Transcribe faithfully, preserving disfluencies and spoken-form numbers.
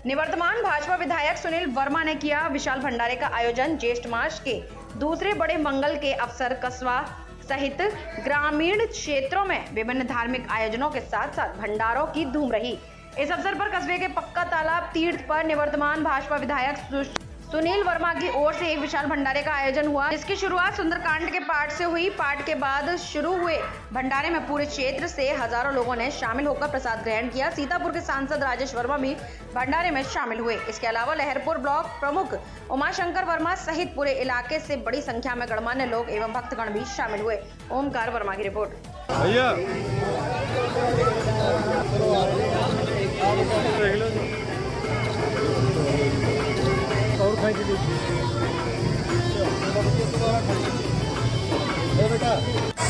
निवर्तमान भाजपा विधायक सुनील वर्मा ने किया विशाल भंडारे का आयोजन। ज्येष्ठ मास के दूसरे बड़े मंगल के अवसर कस्बा सहित ग्रामीण क्षेत्रों में विभिन्न धार्मिक आयोजनों के साथ साथ भंडारों की धूम रही। इस अवसर पर कस्बे के पक्का तालाब तीर्थ पर निवर्तमान भाजपा विधायक सुनील वर्मा की ओर से एक विशाल भंडारे का आयोजन हुआ, जिसकी शुरुआत सुंदरकांड के पाठ से हुई। पाठ के बाद शुरू हुए भंडारे में पूरे क्षेत्र से हजारों लोगों ने शामिल होकर प्रसाद ग्रहण किया। सीतापुर के सांसद राजेश वर्मा भी भंडारे में शामिल हुए। इसके अलावा लहरपुर ब्लॉक प्रमुख उमाशंकर वर्मा सहित पूरे इलाके से बड़ी संख्या में गणमान्य लोग एवं भक्तगण भी शामिल हुए। ओमकार वर्मा की रिपोर्ट। भैया और खाई दीजिए बेटा।